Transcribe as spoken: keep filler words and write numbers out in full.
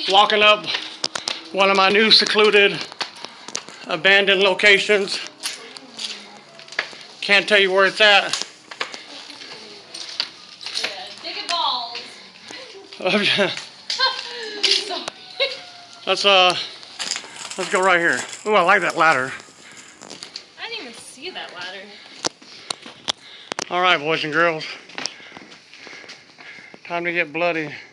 walking up one of my new secluded abandoned locations. Can't tell you where it's at. Yeah, digging balls. Sorry. Let's uh let's go right here. Ooh, I like that ladder. I didn't even see that ladder. All right, boys and girls. Time to get bloody.